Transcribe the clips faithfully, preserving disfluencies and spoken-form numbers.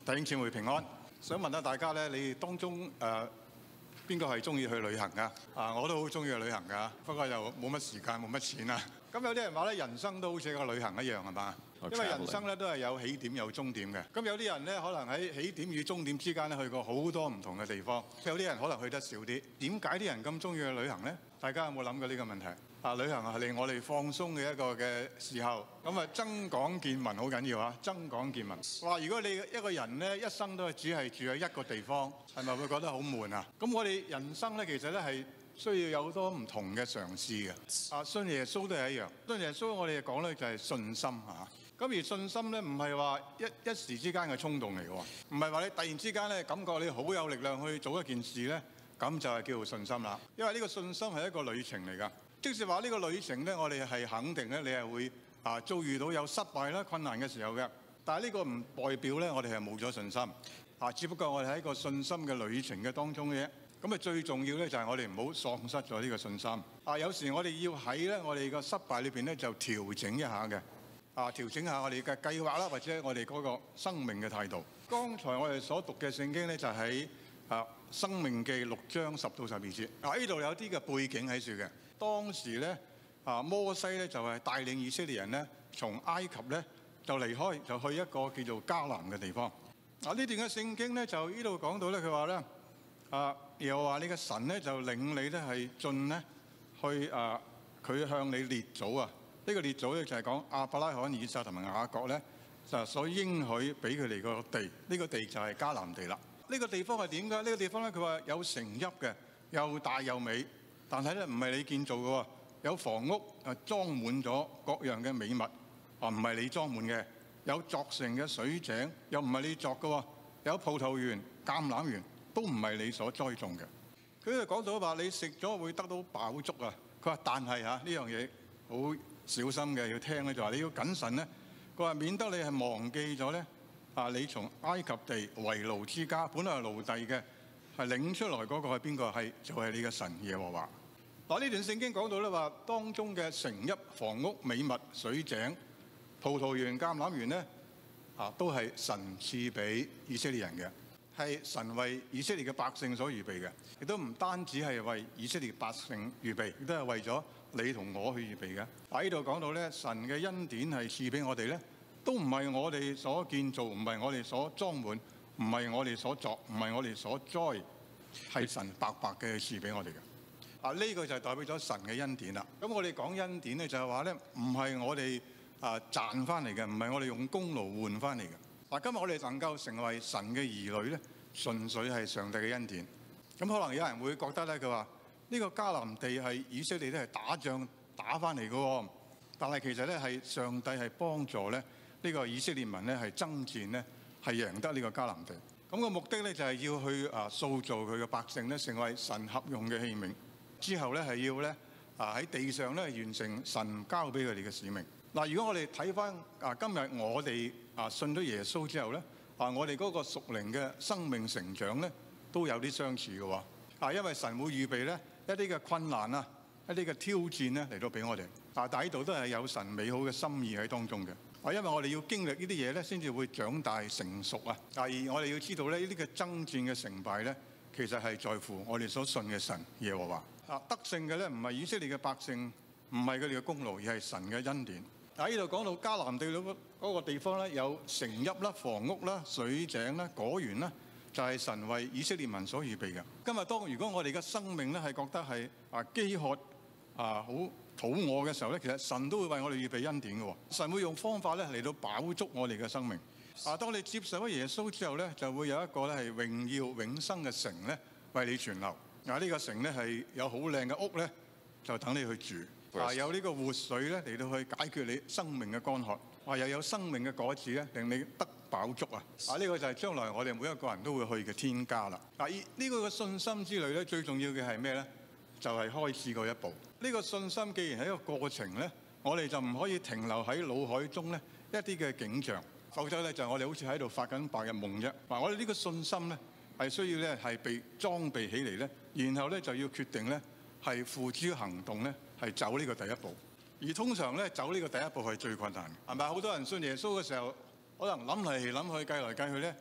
弟兄姊妹平安，想問下大家咧，你當中誒邊個係中意去旅行㗎？啊，我都好中意去旅行㗎，不過又冇乜時間，冇乜錢啊。咁有啲人話咧，人生都好似一個旅行一樣係嘛？因為人生咧都係有起點有終點嘅。咁有啲人咧可能喺起點與終點之間咧去過好多唔同嘅地方，有啲人可能去得少啲。點解啲人咁中意去旅行咧？大家有冇諗過呢個問題？啊，旅行係令我哋放鬆嘅一個嘅時候，咁啊增廣見聞好緊要啊！增廣見聞。話如果你一個人咧一生都係只係住喺一個地方，係咪會覺得好悶啊？咁我哋人生咧其實咧係需要有好多唔同嘅嘗試嘅。啊，信耶穌都係一樣。信耶穌我哋講咧就係信心嚇。咁而信心咧唔係話一一時之間嘅衝動嚟嘅喎，唔係話你突然之間咧感覺你好有力量去做一件事咧，咁就係叫做信心啦。因為呢個信心係一個旅程嚟㗎。即是話呢個旅程咧，我哋係肯定咧，你係會啊遭遇到有失敗啦、困難嘅時候嘅。但係呢個唔代表咧，我哋係冇咗信心啊。只不過我哋喺一個信心嘅旅程嘅當中嘅啫。咁啊，最重要咧就係我哋唔好喪失咗呢個信心啊。有時我哋要喺咧我哋個失敗裏邊咧就調整一下嘅啊，調整下我哋嘅計劃啦，或者我哋嗰個生命嘅態度。剛才我哋所讀嘅聖經咧就喺啊《申命記》六章十到十二節啊，呢度有啲嘅背景喺處嘅。當時咧啊，摩西咧就係帶領以色列人咧從埃及咧就離開，就去一個叫做迦南嘅地方。啊，呢段嘅聖經咧就呢度講到咧，佢話咧啊，又話你嘅神咧就領你咧係進咧去啊，佢向你列祖啊，呢個列祖咧就係講亞伯拉罕、以撒同埋雅各咧就所應許俾佢哋個地，呢個地就係迦南地啦。呢個地方係點㗎？呢個地方咧佢話有城邑嘅，又大又美。但係咧唔係你建造嘅喎，有房屋啊裝滿咗各樣嘅美物啊，唔係你裝滿嘅，有鑿成嘅水井，又唔係你鑿嘅喎，有葡萄園、橄欖園，都唔係你所栽種嘅。佢就講到話你食咗會得到飽足啊。佢話但係嚇呢樣嘢好小心嘅，要聽咧就話你要謹慎咧。佢話免得你係忘記咗咧啊，你從埃及地為奴之家，本來係奴隸嘅。係領出來嗰個係邊個？係就係、是、你嘅神耶和華。嗱，呢段聖經講到咧話，當中嘅城邑、房屋、美物、水井、葡萄園、橄欖園咧，啊，都係神賜俾以色列人嘅，係神為以色列嘅百姓所預備嘅，亦都唔單止係為以色列百姓預備，亦都係為咗你同我去預備嘅。喺呢度講到咧，神嘅恩典係賜俾我哋咧，都唔係我哋所建造，唔係我哋所裝滿。唔係我哋所作，唔係我哋所栽，係神白白嘅賜俾我哋嘅。啊，呢個就係代表咗神嘅恩典啦。咁我哋講恩典咧，就係話咧，唔係我哋啊賺翻嚟嘅，唔係我哋用功勞換翻嚟嘅。嗱，今日我哋能夠成為神嘅兒女咧，純粹係上帝嘅恩典。咁可能有人會覺得咧，佢話呢個迦南地係以色列咧係打仗打翻嚟嘅喎，但係其實咧係上帝係幫助咧呢個以色列民咧係爭戰咧。係贏得呢個迦南地，咁個目的咧就係要去啊塑造佢嘅百姓咧，成為神合用嘅器皿。之後咧係要咧啊喺地上咧完成神交俾佢哋嘅使命。嗱，如果我哋睇翻啊今日我哋啊信咗耶穌之後咧啊，我哋嗰個屬靈嘅生命成長咧都有啲相似嘅喎。啊，因為神會預備咧一啲嘅困難啊，一啲嘅挑戰咧嚟到俾我哋。啊，但係呢度都係有神美好嘅心意喺當中嘅。啊，因為我哋要經歷呢啲嘢咧，先至會長大成熟啊。而我哋要知道咧，呢啲嘅爭戰嘅成敗咧，其實係在乎我哋所信嘅神耶和華。啊，得勝嘅咧，唔係以色列嘅百姓，唔係佢哋嘅功勞，而係神嘅恩典。喺呢度講到迦南地嗰個地方咧，有城邑啦、房屋啦、水井啦、果園啦，就係神為以色列民所預備嘅。今日當如果我哋嘅生命咧係覺得係啊飢渴啊好肚餓嘅時候咧，其實神都會為我哋預備恩典嘅喎。神會用方法咧嚟到飽足我哋嘅生命。啊，當你接受咗耶穌之後咧，就會有一個咧係榮耀永生嘅城咧為你存留。啊，呢個城咧係有好靚嘅屋咧，就等你去住。啊，有呢個活水咧嚟到去解決你生命嘅乾渴。啊，又有生命嘅果子咧令你得飽足啊。啊，呢個就係將來我哋每一個人都會去嘅天家啦。啊，呢個嘅信心之旅咧，最重要嘅係咩咧？就係開始嗰一步。呢個信心既然係一個過程咧，我哋就唔可以停留喺腦海中咧一啲嘅景象，否則咧就我哋好似喺度發緊白日夢啫。嗱，我哋呢個信心咧係需要咧係被裝備起嚟咧，然後咧就要決定咧係付諸行動咧係走呢個第一步。而通常咧走呢個第一步係最困難嘅，係咪？好多人信耶穌嘅時候，可能諗嚟諗去計來計去咧，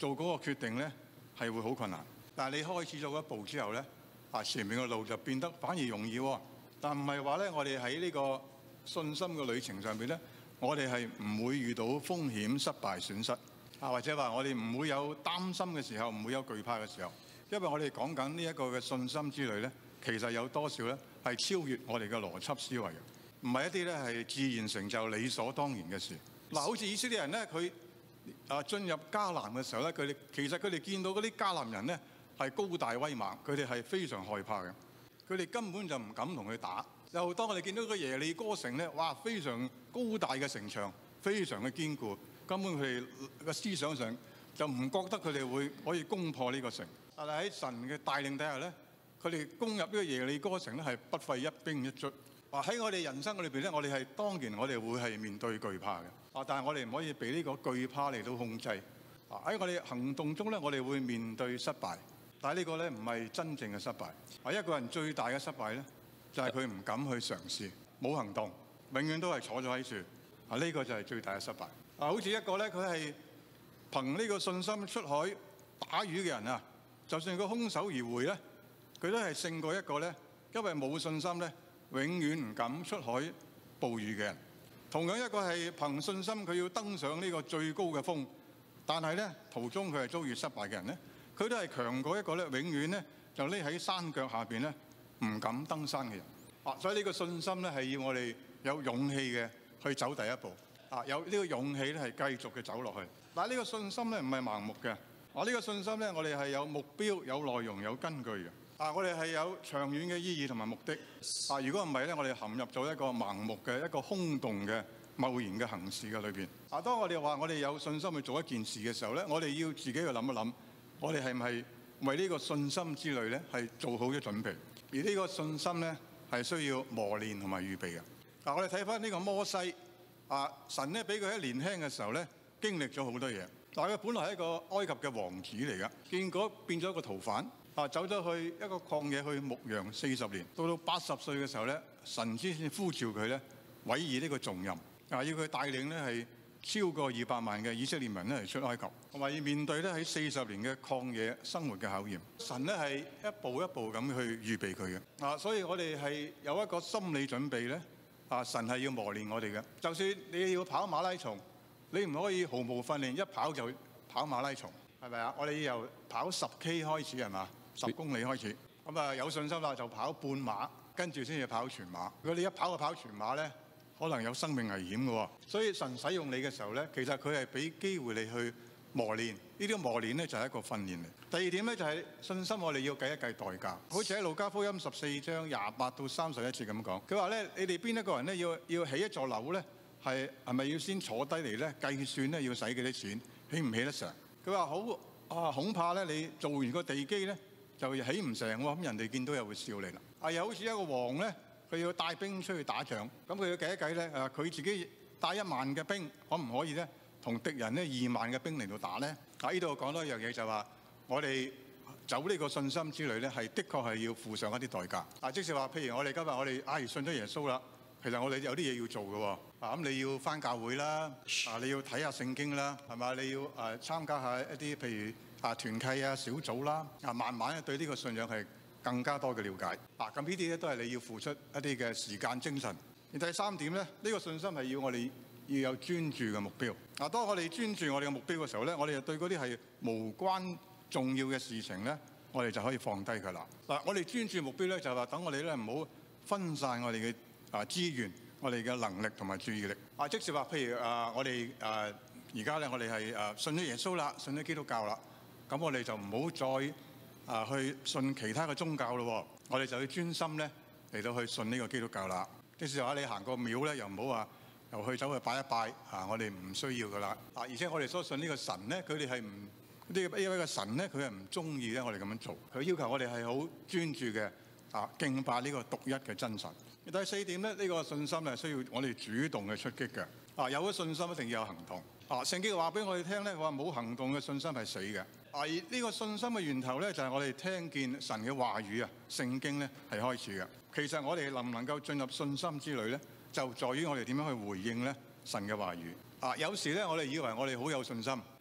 做嗰個決定咧係會好困難。但係你開始咗一步之後咧，啊前面嘅路就變得反而容易喎。但唔係話咧，我哋喺呢個信心嘅旅程上邊咧，我哋係唔會遇到風險、失敗、損失啊，或者話我哋唔會有擔心嘅時候，唔會有懼怕嘅時候。因為我哋講緊呢一個嘅信心之旅咧，其實有多少咧係超越我哋嘅邏輯思維嘅，唔係一啲咧係自然成就、理所當然嘅事。嗱，好似以色列人咧，佢啊進入迦南嘅時候咧，佢哋其實佢哋見到嗰啲迦南人咧係高大威猛，佢哋係非常害怕嘅。佢哋根本就唔敢同佢打。又當我哋見到個耶利哥城咧，哇，非常高大嘅城牆，非常嘅堅固，根本佢哋嘅思想上就唔覺得佢哋會可以攻破呢個城。但係喺神嘅帶領底下咧，佢哋攻入呢個耶利哥城咧係不費一兵一卒。話喺我哋人生嘅裏邊咧，我哋係當然我哋會係面對懼怕嘅。啊，但係我哋唔可以俾呢個懼怕嚟到控制。啊，喺我哋行動中咧，我哋會面對失敗。但係呢個咧唔係真正嘅失敗。啊，一個人最大嘅失敗咧，就係佢唔敢去嘗試，冇行動，永遠都係坐咗喺樹。啊，呢個就係最大嘅失敗。啊，好似一個咧，佢係憑呢個信心出海打魚嘅人啊，就算佢空手而回咧，佢都係勝過一個咧，因為冇信心咧，永遠唔敢出海捕魚嘅人。同樣一個係憑信心，佢要登上呢個最高嘅峰，但係咧途中佢係遭遇失敗嘅人咧，佢都係強過一個咧，永遠咧就匿喺山腳下邊咧唔敢登山嘅人。啊，所以呢個信心咧係要我哋有勇氣嘅去走第一步。啊，有呢個勇氣咧係繼續嘅走落去。但係呢個信心咧唔係盲目嘅。啊，呢個信心咧我哋係有目標、有內容、有根據嘅。啊，我哋係有長遠嘅意義同埋目的。啊，如果唔係咧，我哋陷入咗一個盲目嘅一個空洞嘅貿然嘅行事嘅裏邊。啊，當我哋話我哋有信心去做一件事嘅時候咧，我哋要自己去諗一諗，我哋係唔係為呢個信心之旅咧係做好咗準備？而呢個信心咧係需要磨練同埋預備嘅。嗱，我哋睇翻呢個摩西，啊，神咧俾佢喺年輕嘅時候咧經歷咗好多嘢。但係佢本來係一個埃及嘅王子嚟㗎，結果變咗一個逃犯，啊，走咗去一個曠野去牧羊四十年，到到八十歲嘅時候咧，神先至呼召佢咧委以呢個重任，啊，要佢帶領咧係超過二百萬嘅以色列民咧嚟出埃及，同埋要面對咧喺四十年嘅曠野生活嘅考驗。神咧係一步一步咁去預備佢嘅。啊，所以我哋係有一個心理準備咧。啊，神係要磨練我哋嘅。就算你要跑馬拉松，你唔可以毫無訓練一跑就跑馬拉松，係咪啊？我哋由跑十 K 開始係嘛，十公里開始。咁啊有信心啦，就跑半馬，跟住先至跑全馬。如果你一跑就跑全馬咧，可能有生命危險嘅喎。所以神使用你嘅時候咧，其實佢係俾機會你去磨練。呢啲磨練咧就係一個訓練嚟。第二點咧就係信心，我哋要計一計代價。好似喺路加福音十四章廿八到三十一節咁講，佢話咧：你哋邊一個人咧要要起一座樓咧，係係咪要先坐低嚟咧計算咧要使幾多錢，起唔起得成？佢話好啊，恐怕咧你做完個地基咧就起唔成喎，咁人哋見到又會笑你啦。啊，又好似一個王咧，佢要帶兵出去打仗，咁佢要計一計咧，啊佢自己帶一萬嘅兵，可唔可以咧同敵人咧二萬嘅兵嚟到打咧？啊，呢度講多一樣嘢就話，我哋走呢個信心之旅咧，係的確係要付上一啲代價。啊，即是話，譬如我哋今日我哋唉信咗耶穌啦，其實我哋有啲嘢要做嘅喎。啊，咁你要返教會啦，啊你要睇下聖經啦，係嘛？你要誒參加下一啲譬如啊團契啊小組啦，啊慢慢咧對呢個信仰係更加多嘅了解。啊，咁呢啲咧都係你要付出一啲嘅時間精神。而第三點咧，呢個信心係要我哋要有專注嘅目標。嗱，當我哋專注我哋嘅目標嘅時候咧，我哋就對嗰啲係無關重要嘅事情咧，我哋就可以放低佢啦。嗱，我哋專注目標咧，就係話等我哋咧唔好分散我哋嘅啊資源、我哋嘅能力同埋注意力。啊，即是話，譬如啊，我哋啊而家咧，我哋係啊信咗耶穌啦，信咗基督教啦，咁我哋就唔好再啊去信其他嘅宗教咯。我哋就要專心咧嚟到去信呢個基督教啦。即是話，你行個廟咧，又唔好話又去走去拜一拜啊！我哋唔需要噶啦啊！而且我哋所信呢個神咧，佢哋係唔呢呢位嘅神咧，佢係唔中意咧我哋咁樣做。佢要求我哋係好專注嘅啊，敬拜呢個獨一嘅真神。第四點咧，呢個信心係需要我哋主動嘅出擊嘅啊！有咗信心一定要有行動啊！聖經話俾我哋聽咧，話冇行動嘅信心係死嘅啊！而呢個信心嘅源頭咧，就係我哋聽見神嘅話語啊，聖經咧係開始嘅。其實我哋能唔能夠進入信心之旅咧，就在於我哋點樣去回應咧神嘅話語啊！有時咧，我哋以為我哋好有信心，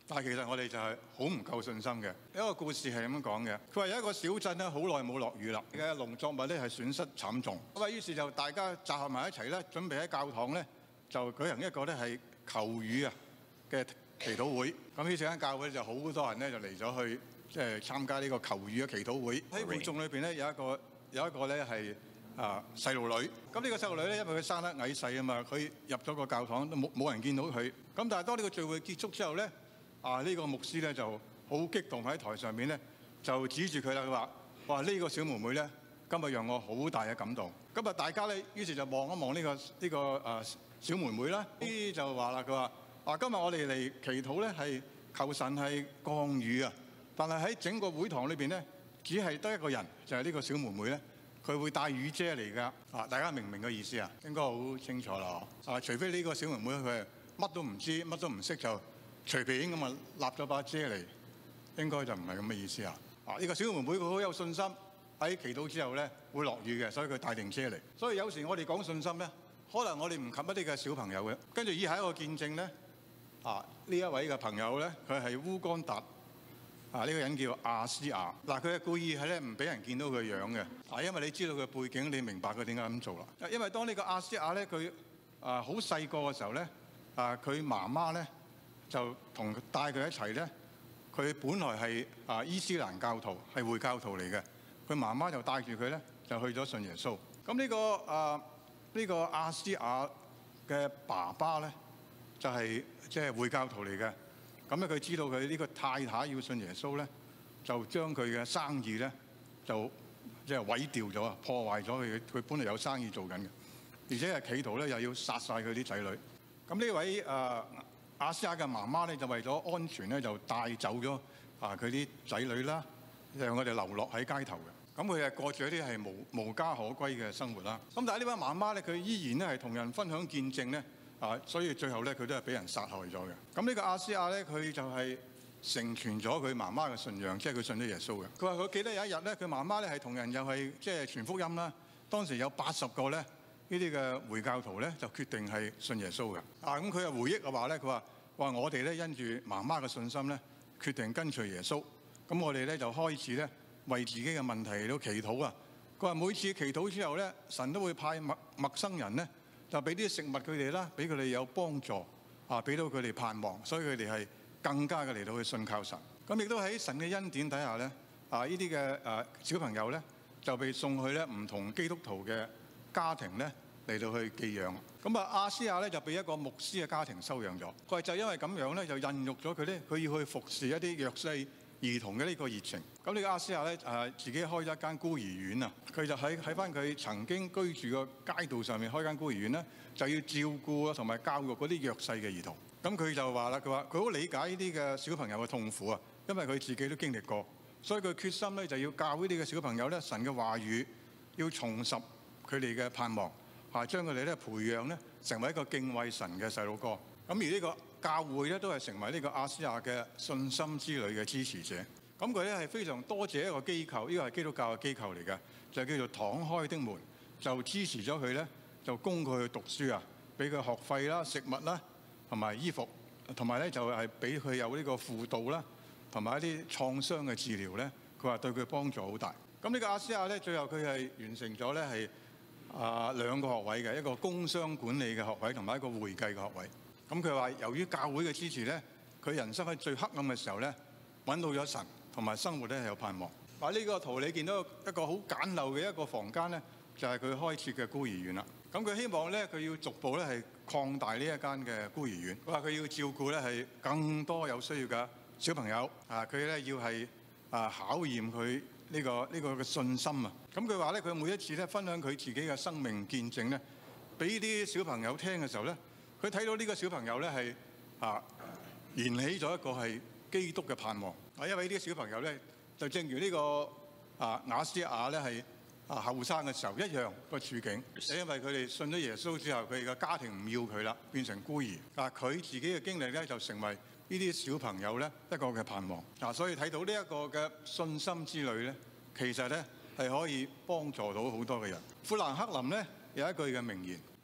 但係其實我哋就係好唔夠信心嘅。有一個故事係咁樣講嘅，佢話有一個小鎮咧，好耐冇落雨啦，嘅農作物咧係損失慘重。咁啊，於是就大家集合埋一齊咧，準備喺教堂咧就舉行一個咧係求雨啊嘅祈禱會。咁於是間教會就好多人咧就嚟咗去即係參加呢個求雨嘅祈禱會。喺會眾裏邊咧有一個有一個咧係啊細路女。咁呢個細路女咧，因為佢生得矮細啊嘛，佢入咗個教堂都冇冇人見到佢。咁但係當呢個聚會結束之後咧，啊呢個牧師咧就好激動喺台上面咧就指住佢啦，佢話：哇呢個小妹妹咧今日讓我好大嘅感動。咁啊大家咧於是就望一望呢個呢個啊小妹妹啦，呢就話啦，佢話：啊今日我哋嚟祈禱咧係求神係降雨啊，但係喺整個會堂裏邊咧只係得一個人，就係呢個小妹妹咧。佢會帶雨遮嚟㗎，啊！大家明唔明個意思啊？應該好清楚啦，啊！除非呢個小妹妹佢乜都唔知，乜都唔識，就隨便咁啊立咗把遮嚟，應該就唔係咁嘅意思啊！啊！呢個小妹妹佢好有信心，喺祈禱之後咧會落雨嘅，所以佢帶定遮嚟。所以有時我哋講信心咧，可能我哋唔及一啲嘅小朋友嘅。跟住以下一個見證咧，啊！呢一位嘅朋友咧，佢係烏干達。啊！呢、這個人叫亞斯亞，嗱佢係故意係咧唔俾人見到佢樣嘅，啊因為你知道佢背景，你明白佢點解咁做啦。因為當呢個亞斯亞咧，佢啊好細個嘅時候咧，啊佢媽媽咧就同帶佢一齊咧，佢本來係啊伊斯蘭教徒，係回教徒嚟嘅，佢媽媽就帶住佢咧就去咗信耶穌。咁呢、這個啊呢、這個亞斯亞嘅爸爸咧就係即係回教徒嚟嘅。咁咧，佢知道佢呢個太太要信耶穌咧，就將佢嘅生意咧就即係毀掉咗啊，破壞咗佢。佢本來有生意做緊嘅，而且係企圖咧又要殺晒佢啲仔女。咁呢位誒亞斯亞嘅媽媽咧，就為咗安全咧，就帶走咗啊佢啲仔女啦，讓佢哋流落喺街頭嘅。咁佢係過住一啲係無無家可歸嘅生活啦。咁但係呢位媽媽咧，佢依然咧係同人分享見證咧。啊，所以最後咧，佢都係俾人殺害咗嘅。咁呢個亞斯亞咧，佢就係成全咗佢媽媽嘅信仰，即係佢信咗耶穌嘅。佢話佢記得有一日咧，佢媽媽咧係同人又係即係傳福音啦。當時有八十個咧呢啲嘅回教徒咧，就決定係信耶穌嘅。啊，咁佢又回憶嘅話咧，佢話話我哋咧因住媽媽嘅信心咧，決定跟隨耶穌。咁我哋咧就開始咧為自己嘅問題嚟到祈禱啊。佢話每次祈禱之後咧，神都會派陌陌生人咧。就俾啲食物佢哋啦，俾佢哋有幫助啊，俾到佢哋盼望，所以佢哋係更加嘅嚟到去信靠神。咁亦都喺神嘅恩典底下咧，啊呢啲嘅誒小朋友咧就被送去咧唔同基督徒嘅家庭咧嚟到去寄養。咁啊亞斯亞咧就被一個牧師嘅家庭收養咗。佢話就因為咁樣咧，就孕育咗佢咧，佢要去服侍一啲弱勢兒童嘅呢個熱情。咁呢個亞斯亞咧誒自己開咗一間孤兒院啊，佢就喺喺翻佢曾經居住個街道上面開間孤兒院咧，就要照顧啊同埋教育嗰啲弱勢嘅兒童。咁佢就話啦，佢話佢好理解呢啲嘅小朋友嘅痛苦啊，因為佢自己都經歷過，所以佢決心咧就要教呢啲嘅小朋友咧神嘅話語，要重拾佢哋嘅盼望，啊將佢哋咧培養咧成為一個敬畏神嘅細路哥。咁而呢個教會咧都係成為呢個亞斯亞嘅信心之旅嘅支持者。咁佢咧係非常多謝一個機構，呢個係基督教嘅機構嚟嘅，就叫做敞開的門，就支持咗佢咧，就供佢去讀書啊，俾佢學費啦、食物啦，同埋衣服，同埋咧就係俾佢有呢個輔導啦，同埋一啲創傷嘅治療咧。佢話對佢幫助好大。咁呢個亞斯亞咧，最後佢係完成咗咧係啊兩個學位嘅，一個工商管理嘅學位，同埋一個會計嘅學位。咁佢話由於教會嘅支持咧，佢人生喺最黑暗嘅時候咧，揾到咗神。同埋生活咧係有盼望。嗱，呢個圖你見到一個好簡陋嘅一個房間咧，就係佢開設嘅孤兒院啦。咁佢希望咧，佢要逐步咧係擴大呢一間嘅孤兒院。佢話佢要照顧咧係更多有需要嘅小朋友。啊，佢咧要係啊考驗佢呢個呢個嘅信心啊。咁佢話咧，佢每一次咧分享佢自己嘅生命見證咧，俾啲小朋友聽嘅時候咧，佢睇到呢個小朋友咧係啊燃起咗一個係基督嘅盼望。啊，因為呢啲小朋友咧，就正如呢個啊亞斯亞咧係啊後生嘅時候一樣個處境，因為佢哋信咗耶穌之後，佢哋嘅家庭唔要佢啦，變成孤兒。啊，佢自己嘅經歷咧就成為呢啲小朋友咧一個嘅盼望。啊，所以睇到呢一個嘅信心之旅咧，其實咧係可以幫助到好多嘅人。富蘭克林咧有一句嘅名言，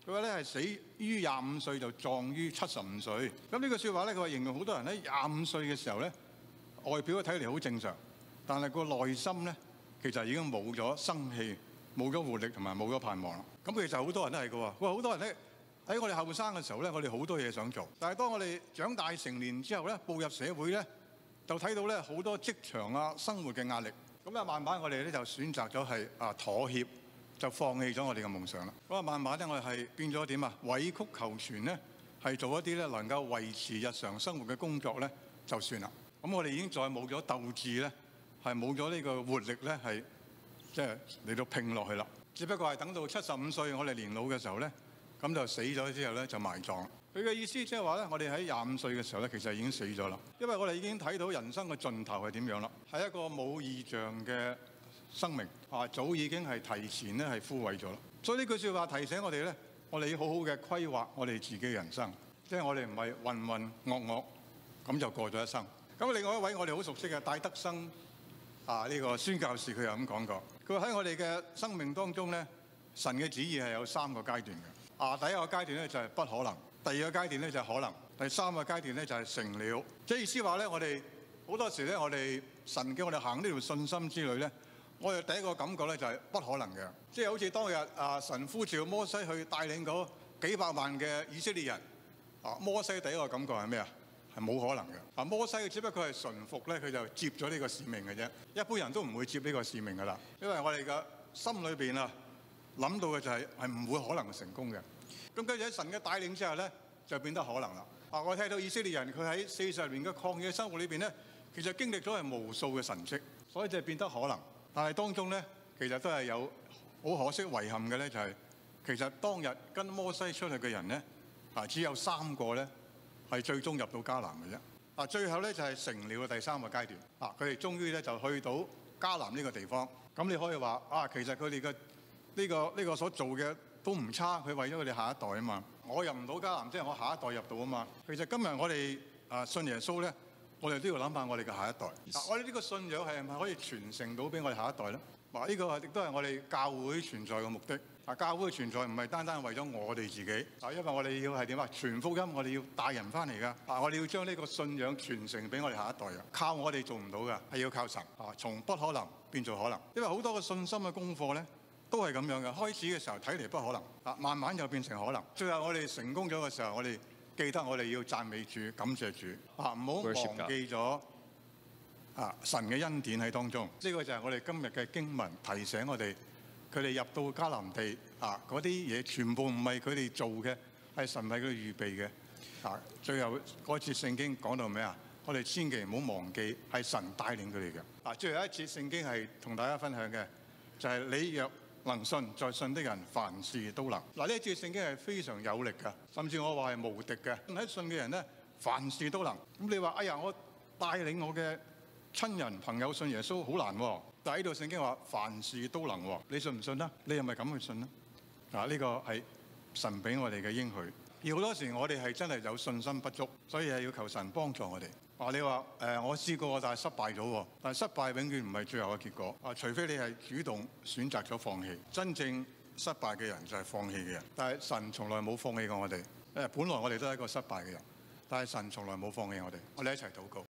佢話咧係死於廿五歲就壯於七十五歲。咁呢句説話咧，佢話形容好多人咧廿五歲嘅時候咧，外表睇嚟好正常，但係個內心咧其實已經冇咗生氣、冇咗活力同埋冇咗盼望啦。咁其實好多人都係㗎喎。佢話好多人咧喺我哋後生嘅時候咧，我哋好多嘢想做，但係當我哋長大成年之後咧，步入社會咧，就睇到咧好多職場啊、生活嘅壓力。咁啊，慢慢我哋咧就選擇咗係啊妥協，就放棄咗我哋嘅夢想啦。咁啊，慢慢咧我哋係變咗點啊？委曲求全咧，係做一啲咧能夠維持日常生活嘅工作咧，就算啦。咁我哋已經再冇咗鬥志咧，係冇咗呢個活力咧，係即係嚟到拼落去啦。只不過係等到七十五歲，我哋年老嘅時候咧，咁就死咗之後咧就埋葬。佢嘅意思即係話咧，我哋喺廿五歲嘅時候咧，其實已經死咗啦。因為我哋已經睇到人生嘅盡頭係點樣啦，係一個冇異象嘅生命啊，早已經係提前咧係枯萎咗啦。所以呢句説話提醒我哋咧，我哋要好好嘅規劃我哋自己嘅人生，即係我哋唔係渾渾噩噩咁就過咗一生。咁另外一位我哋好熟悉嘅戴德生啊，呢個宣教士佢又咁講過，佢話喺我哋嘅生命當中咧，神嘅旨意係有三個階段嘅。啊，第一個階段咧就係不可能，第二個階段咧就係可能，第三個階段咧就係成了。即係意思話咧，我哋好多時咧，我哋神叫我哋行呢條信心之旅咧，我哋第一個感覺咧就係不可能嘅。即係好似當日啊，神呼召摩西去帶領嗰幾百萬嘅以色列人，啊，摩西第一個感覺係咩啊？係冇可能嘅。啊，摩西只不過係順服咧，佢就接咗呢個使命嘅啫。一般人都唔會接呢個使命㗎啦，因為我哋嘅心裏邊啊諗到嘅就係係唔會可能成功嘅。咁跟住喺神嘅帶領之下咧，就變得可能啦。啊，我睇到以色列人佢喺四十年嘅曠野生活裏邊咧，其實經歷咗係無數嘅神蹟，所以就變得可能。但係當中咧，其實都係有好可惜遺憾嘅咧，就係其實當日跟摩西出去嘅人咧，啊只有三個咧。係最終入到迦南嘅啫。啊，最後咧就係成了第三個階段。啊，佢哋終於咧就去到迦南呢個地方。咁你可以話啊，其實佢哋嘅呢個呢個所做嘅都唔差。佢為咗佢哋下一代啊嘛。我入唔到迦南，即係我下一代入到啊嘛。其實今日我哋啊信耶穌咧，我哋都要諗下我哋嘅下一代。嗱，我哋呢個信仰係咪可以傳承到俾我哋下一代咧？嗱，呢個亦都係我哋教會存在嘅目的。啊，教會嘅存在唔係單單為咗我哋自己，啊，因為我哋要係點啊？傳福音，我哋要帶人翻嚟㗎。啊，我哋要將呢個信仰傳承俾我哋下一代啊！靠我哋做唔到㗎，係要靠神。啊，從不可能變做可能。因為好多嘅信心嘅功課咧，都係咁樣嘅。開始嘅時候睇嚟不可能，啊，慢慢又變成可能。最後我哋成功咗嘅時候，我哋記得我哋要讚美主、感謝主。啊，唔好忘記咗啊神嘅恩典喺當中。呢個就係我哋今日嘅經文提醒我哋。佢哋入到迦南地啊，嗰啲嘢全部唔係佢哋做嘅，係神為佢哋預備嘅。啊，最後嗰節聖經講到咩啊？我哋千祈唔好忘記係神帶領佢哋嘅。啊，最後一節聖經係同大家分享嘅，就係、是、你若能信，在信的人凡事都能。嗱，呢一節聖經係非常有力㗎，甚至我話係無敵嘅。喺信嘅人咧，凡事都能。咁你話哎呀，我帶領我嘅親人朋友信耶穌好難喎。但係呢度聖經話凡事都能喎，你信唔信啊？你係咪咁去信呢？嗱，呢個係神俾我哋嘅應許。而好多時我哋係真係有信心不足，所以係要求神幫助我哋。話你話誒、呃，我試過，但係失敗咗喎。但係失敗永遠唔係最後嘅結果。啊，除非你係主動選擇咗放棄。真正失敗嘅人就係放棄嘅人。但係神從來冇放棄過我哋。誒，本來我哋都係一個失敗嘅人，但係神從來冇放棄我哋。我哋一齊禱告。